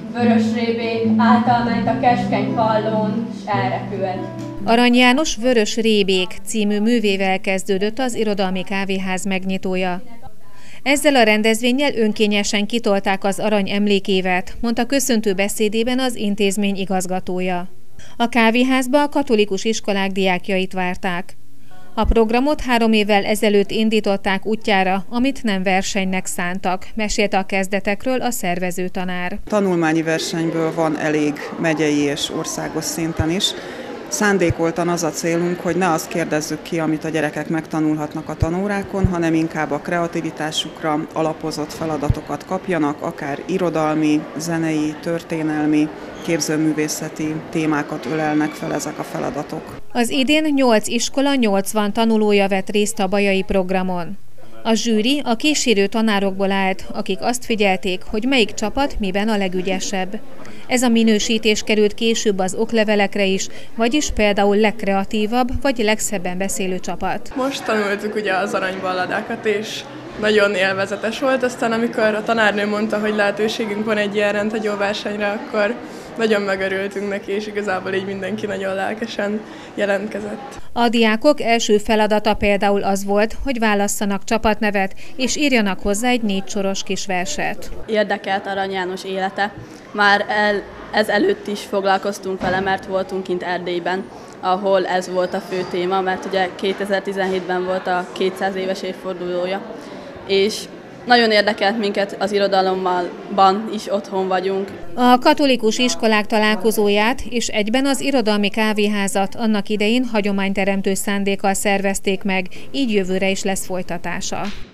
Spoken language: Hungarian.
vörösrébék által ment a keskeny pallón, s elrepült. Arany János Vörös rébék című művével kezdődött az Irodalmi Kávéház megnyitója. Ezzel a rendezvénnyel önkényesen kitolták az arany emlékévet, mondta köszöntő beszédében az intézmény igazgatója. A kávéházba a katolikus iskolák diákjait várták. A programot 3 évvel ezelőtt indították útjára, amit nem versenynek szántak, mesélte a kezdetekről a szervező tanár. Tanulmányi versenyből van elég megyei és országos szinten is. Szándékoltan az a célunk, hogy ne azt kérdezzük ki, amit a gyerekek megtanulhatnak a tanórákon, hanem inkább a kreativitásukra alapozott feladatokat kapjanak, akár irodalmi, zenei, történelmi, képzőművészeti témákat ölelnek fel ezek a feladatok. Az idén 8 iskola 80 tanulója vett részt a bajai programon. A zsűri a kísérő tanárokból állt, akik azt figyelték, hogy melyik csapat miben a legügyesebb. Ez a minősítés került később az oklevelekre is, vagyis például legkreatívabb vagy legszebben beszélő csapat. Most tanultuk ugye az aranyballadákat, és nagyon élvezetes volt. Aztán amikor a tanárnő mondta, hogy lehetőségünk van egy ilyen rendhagyóversenyre, akkor nagyon megörültünk neki, és igazából így mindenki nagyon lelkesen jelentkezett. A diákok első feladata például az volt, hogy válasszanak csapatnevet, és írjanak hozzá egy 4 soros kis verset. Érdekelt Arany János élete. Már ezelőtt is foglalkoztunk vele, mert voltunk kint Erdélyben, ahol ez volt a fő téma, mert ugye 2017-ben volt a 200 éves évfordulója, és nagyon érdekelt minket az irodalomban is otthon vagyunk. A katolikus iskolák találkozóját és egyben az Irodalmi Kávéházat annak idején hagyományteremtő szándékkal szervezték meg, így jövőre is lesz folytatása.